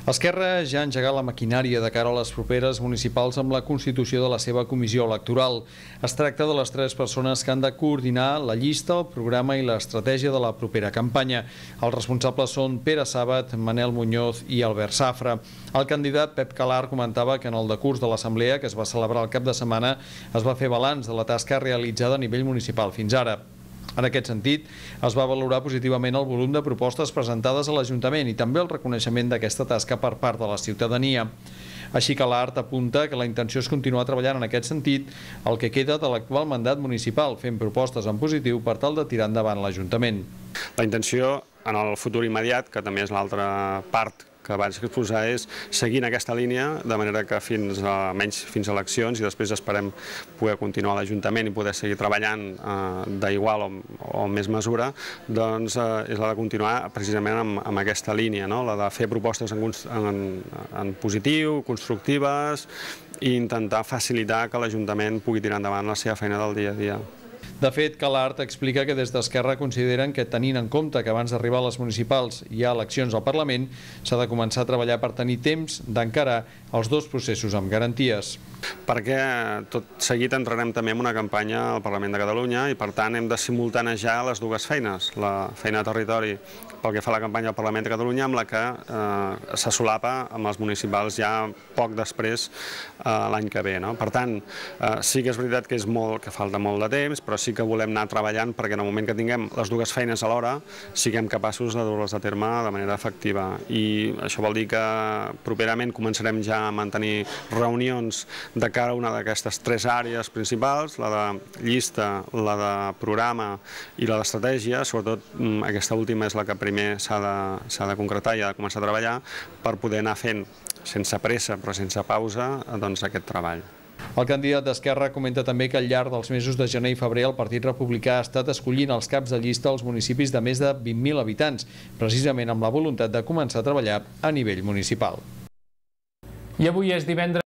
Esquerra ja ha engegat la maquinària de cara a les properes municipals amb la constitució de la seva comissió electoral. Es tracta de les 3 persones que han de coordinar la llista, el programa i l'estratègia de la propera campanya. Els responsables són Pere Sàbat, Manel Muñoz i Albert Safra. El candidat Pep Calar comentava que en el decurs de l'Assemblea, que es va celebrar el cap de setmana, es va fer balanç de la tasca realitzada a nivell municipal fins ara. En aquest sentit, es va valorar positivament el volum de propostes presentades a l'Ajuntament i també el reconeixement d'aquesta tasca per part de la ciutadania. Així que l'ART apunta que la intenció és continuar treballant en aquest sentit el que queda de l'actual mandat municipal, fent propostes en positiu per tal de tirar endavant l'Ajuntament. La intenció en el futur immediat, que també és l'altra part que abans que exposar, és seguir en aquesta línia, de manera que fins a eleccions i després esperem poder continuar a l'Ajuntament i poder seguir treballant d'igual o més mesura, doncs és la de continuar precisament amb aquesta línia, la de fer propostes en positiu, constructives i intentar facilitar que l'Ajuntament pugui tirar endavant la seva feina del dia a dia. De fet, Calart explica que des d'Esquerra consideren que, tenint en compte que abans d'arribar a les municipals hi ha eleccions al Parlament, s'ha de començar a treballar per tenir temps d'encarar els 2 processos amb garanties. Perquè tot seguit entrarem també en una campanya al Parlament de Catalunya i per tant hem de simultanejar les 2 feines, la feina de territori pel que fa a la campanya al Parlament de Catalunya amb la que se solapa amb els municipals ja poc després l'any que ve. Per tant, sí que és veritat que falta molt de temps, però sí que volem anar treballant perquè en el moment que tinguem les 2 feines alhora siguem capaços de dur-les a terme de manera efectiva. I això vol dir que properament començarem ja a mantenir reunions de cara a una d'aquestes 3 àrees principals, la de llista, la de programa i la d'estratègia. Sobretot aquesta última és la que primer s'ha de concretar i ha de començar a treballar per poder anar fent, sense pressa però sense pausa, aquest treball. El candidat d'Esquerra comenta també que al llarg dels mesos de gener i febrer el Partit Republicà ha estat escollint els caps de llista als municipis de més de 20.000 habitants, precisament amb la voluntat de començar a treballar a nivell municipal. I avui és divendres.